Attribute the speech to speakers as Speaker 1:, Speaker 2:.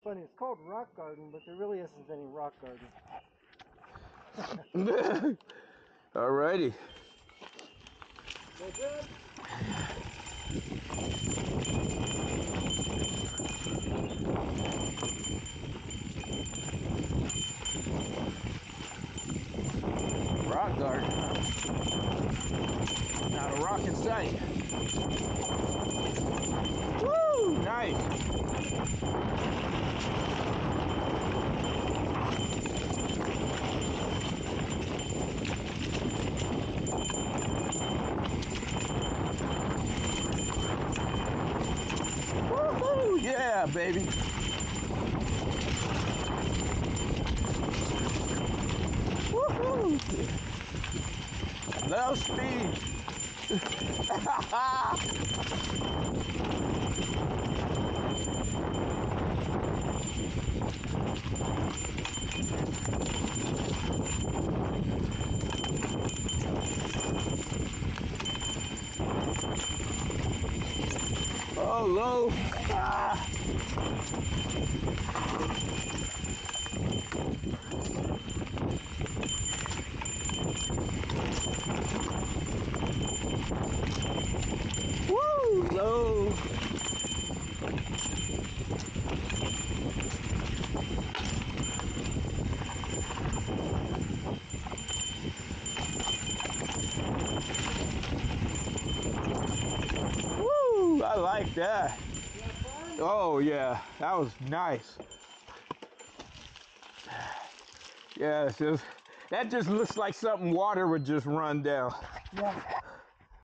Speaker 1: funny. It's called rock garden, but there really isn't any rock garden.
Speaker 2: Alrighty.
Speaker 1: No good?
Speaker 2: Rock garden. Not a rock in sight. Woo! Nice. Woohoo! Yeah, baby. Woohoo! Love speed. Oh, low. Ah. Woo, low. Woo, I like that. Oh yeah, that was nice. Yeah, that just looks like something water would just run down.
Speaker 1: Yeah.